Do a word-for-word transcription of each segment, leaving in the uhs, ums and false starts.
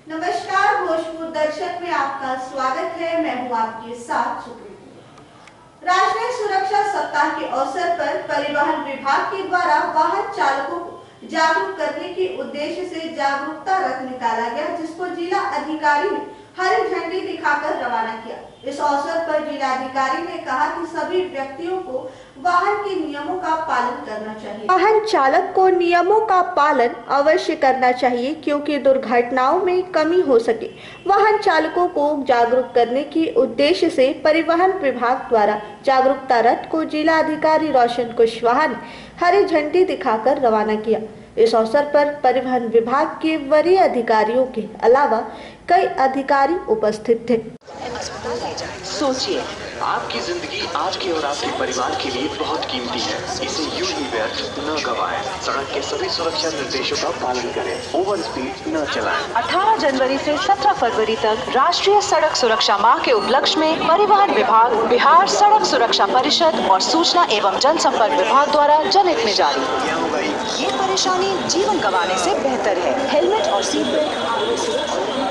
नमस्कार, भोजपुर दर्शक में आपका स्वागत है। मैं हूँ आपके साथ सुप्रीत। राष्ट्रीय सुरक्षा सप्ताह के अवसर पर परिवहन विभाग के द्वारा वाहन चालकों को जागरूक करने के उद्देश्य से जागरूकता रथ निकाला गया, जिसको जिला अधिकारी ने हरी झंडी दिखाकर रवाना किया। इस अवसर पर जिलाधिकारी ने कहा कि सभी व्यक्तियों को वाहन के नियमों का पालन करना चाहिए। वाहन चालक को नियमों का पालन अवश्य करना चाहिए, क्योंकि दुर्घटनाओं में कमी हो सके। वाहन चालकों को जागरूक करने के उद्देश्य से परिवहन विभाग द्वारा जागरूकता रथ को जिला अधिकारी रोशन कुशवाहा ने हरी झंडी दिखाकर रवाना किया। इस अवसर पर परिवहन विभाग के वरीय अधिकारियों के अलावा कई अधिकारी उपस्थित थे। सोचिए, आपकी जिंदगी आपके और आपके परिवार के लिए बहुत कीमती है। इसे यूं ही व्यर्थ न गवाएं। सड़क के सभी सुरक्षा निर्देशों का पालन करें। ओवर स्पीड न चलाएं। अठारह जनवरी से सत्रह फरवरी तक राष्ट्रीय सड़क सुरक्षा माह के उपलक्ष्य में परिवहन विभाग, बिहार सड़क सुरक्षा परिषद और सूचना एवं जनसंपर्क विभाग द्वारा जनहित में जारी। ये परेशानी जीवन गंवाने से बेहतर है। हेलमेट और सीट बेल्ट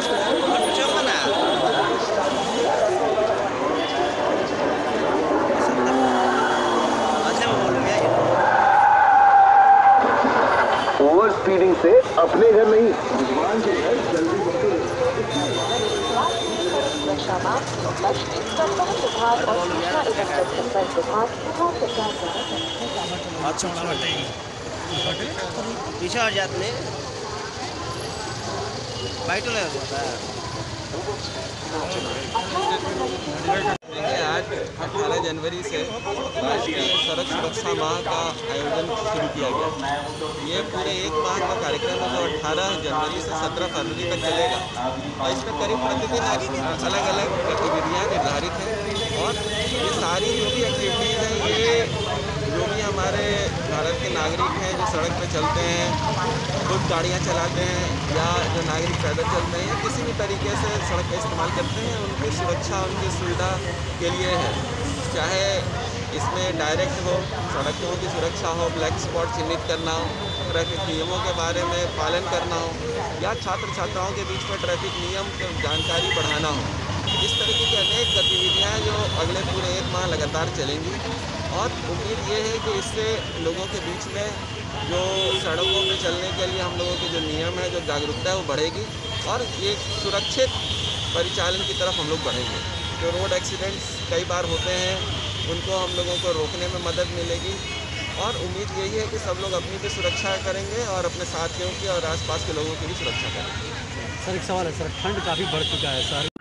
ओवर स्पीडिंग से अपने घर नहीं, पीछे हट जाते बाइट आज अठारह जनवरी से राष्ट्रीय सड़क सुरक्षा माह का आयोजन शुरू किया गया। ये पूरे एक माह का कार्यक्रम है जो अठारह जनवरी से सत्रह फरवरी तक चलेगा और इसमें करीब प्रतिदिन अलग अलग गतिविधियाँ निर्धारित हैं। और ये सारी जो भी एक्टिविटीज़ हैं, ये जो भी हमारे भारत के नागरिक हैं जो सड़क पर चलते हैं, खुद गाड़ियाँ चलाते हैं या जो नागरिक पैदल चलते हैं या किसी भी तरीके से सड़क का इस्तेमाल करते हैं, उनकी सुरक्षा, उनकी सुविधा के लिए है। चाहे इसमें डायरेक्ट हो, सड़कों की सुरक्षा हो, ब्लैक स्पॉट चिन्हित करना हो, ट्रैफिक नियमों के बारे में पालन करना हो, या छात्र छात्राओं के बीच में ट्रैफिक नियम की जानकारी बढ़ाना हो। इस तरीके की अनेक गतिविधियाँ जो अगले पूरे एक माह लगातार चलेंगी। और उम्मीद ये है कि इससे लोगों के बीच में जो सड़कों पे चलने के लिए हम लोगों के जो नियम है, जो जागरूकता है, वो बढ़ेगी और एक सुरक्षित परिचालन की तरफ हम लोग बढ़ेंगे। जो रोड एक्सीडेंट्स कई बार होते हैं, उनको हम लोगों को रोकने में मदद मिलेगी। और उम्मीद यही है कि सब लोग अपनी भी सुरक्षा करेंगे और अपने साथियों की और आसपास के लोगों की भी सुरक्षा करेंगे। सर, एक सवाल है सर, ठंड काफी बढ़ चुका है सर।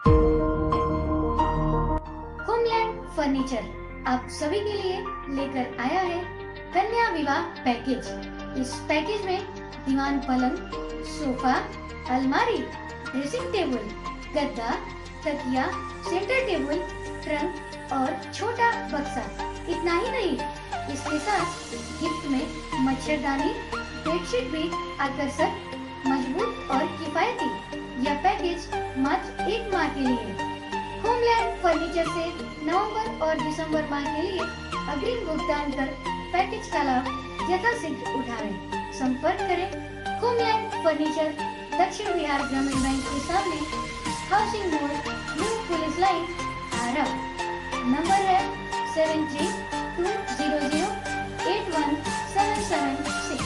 होमलैंड फर्नीचर आप सभी के लिए लेकर आया है कन्या विवाह पैकेज। इस पैकेज में दीवान पलंग, सोफा, अलमारी, ड्रेसिंग टेबल, गद्दा, तकिया, सेंटर टेबल, ट्रंक और छोटा बक्सा। इतना ही नहीं, इसके साथ गिफ्ट में मच्छरदानी, बेडशीट भी आकर्षक, मजबूत और किफायती। यह पैकेज मात्र एक माह के लिए। होमलैंड फर्नीचर से नवंबर और दिसंबर माह के लिए अग्रिम भुगतान कर पैकेज का लाभ यथाशीघ्र उठाएं। संपर्क करें होमलैंड फर्नीचर, दक्षिण बिहार ग्रामीण बैंक के सामने, housing board, new police line, Arrah. Number है seven three two zero zero eight one seven seven six.